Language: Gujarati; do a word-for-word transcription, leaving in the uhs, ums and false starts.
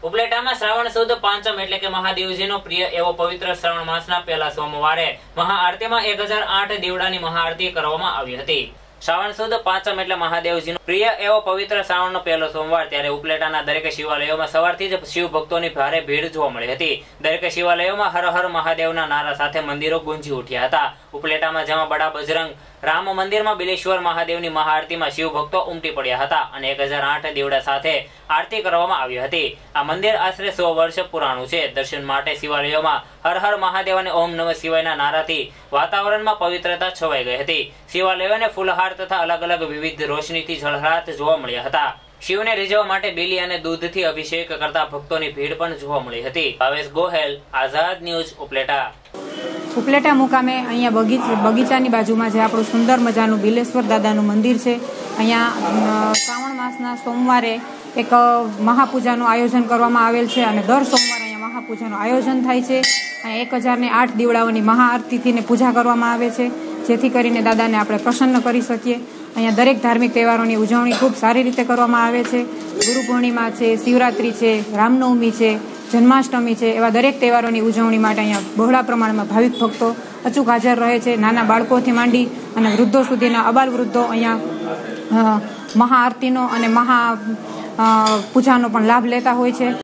ઉપલેટામાં શ્રાવણ સુદ પાંચમ એટલે કે મહાદેવજીનો પ્રિય એવો પવિત્ર શ્રાવણ માસના પહેલા સોમવારે મહાઆરતીમાં એક હજાર આઠ દીવડાની મહાઆરતી કરવામાં આવી હતી। શ્રાવણ સુદ પાંચમ એટલે મહાદેવજીનો પ્રિય એવો પવિત્ર શ્રાવણનો પહેલો સોમવાર, ત્યારે ઉપલેટાના દરેક શિવાલયોમાં સવારથી જ શિવ ભક્તોની ભારે ભીડ જોવા મળી હતી। દરેક શિવાલયોમાં હર હર મહાદેવના નારા સાથે મંદિરો ગુંજી ઉઠ્યા હતા। ઉપલેટામાં જેમાં બડા બજરંગ રામ મંદિરમાં બિલેશ્વર મહાદેવની મહાઆરતીમાં શિવ ભક્તો ઉમટી પડ્યા હતા અને એક હજાર આઠ દીવડા સાથે આરતી કરવામાં આવી હતી। આ મંદિર આશરે સો વર્ષ પુરાણું છે। દર્શન માટે શિવાલયોમાં હર હર મહાદેવ અને ઓમ નમઃ શિવાયના નારાથી વાતાવરણમાં પવિત્રતા છવાઈ ગઈ હતી। શિવાલયોને ફૂલહાર તથા અલગ અલગ વિવિધ રોશનીથી ઝળહળાટ જોવા મળ્યા હતા। શિવને રીઝવવા માટે બીલી અને દૂધથી અભિષેક કરતા ભક્તોની ભીડ પણ જોવા મળી હતી। ભાવેશ ગોહેલ, આઝાદ ન્યૂઝ, ઉપલેટા। ઉપલેટા મુકામે અહીંયા બગીચ બગીચાની બાજુમાં જે આપણું સુંદર મજાનું બિલેશ્વર દાદાનું મંદિર છે, અહીંયા શ્રાવણ માસના સોમવારે એક મહાપૂજાનું આયોજન કરવામાં આવેલ છે અને દર સોમવારે અહીંયા મહાપૂજાનું આયોજન થાય છે। અહીંયા એક હજાર ને આઠ દીવડાઓની મહાઆરતીથી પૂજા કરવામાં આવે છે, જેથી કરીને દાદાને આપણે પ્રસન્ન કરી શકીએ। અહીંયા દરેક ધાર્મિક તહેવારોની ઉજવણી ખૂબ સારી રીતે કરવામાં આવે છે। ગુરુ પૂર્ણિમા છે, શિવરાત્રી છે, રામનવમી છે, જન્માષ્ટમી છે, એવા દરેક તહેવારોની ઉજવણી માટે અહીંયા બહોળા પ્રમાણમાં ભાવિક ભક્તો અચૂક હાજર રહે છે। નાના બાળકોથી માંડી અને વૃદ્ધો સુધીના અબાલ વૃદ્ધો અહીંયા મહાઆરતીનો અને મહા પૂજાનો પણ લાભ લેતા હોય છે।